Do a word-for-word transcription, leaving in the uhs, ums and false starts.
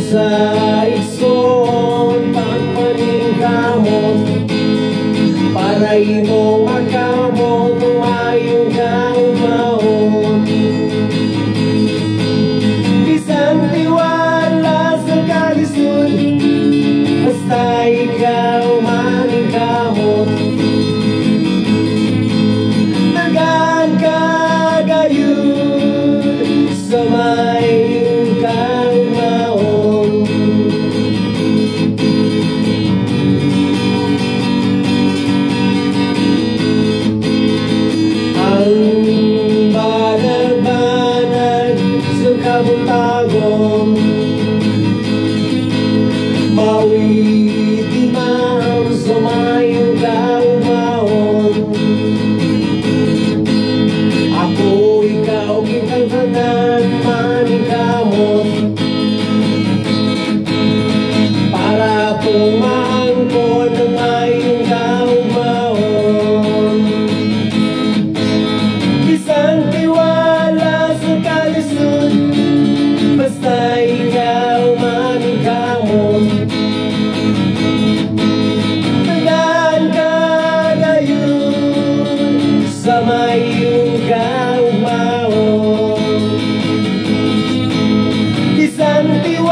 sa igsoon pagpaningkamot para imo makamot umayong kaumaon. Bisan tiwala sa kalisod basta ikaw maningkamot. Dagan ka gayud sa mayong kaumaon. Ang banag-banag sa kabutagong mawiti man sa mayong kaumaon. Ako, ikaw, kitang tanan maningkamot para pumaangkon ang mayong kaumaon. Bisan tiwala sa kalisod basta ikaw maningkamot. Dagan ka gayon sa mayong kaumaon. Bisan tiwala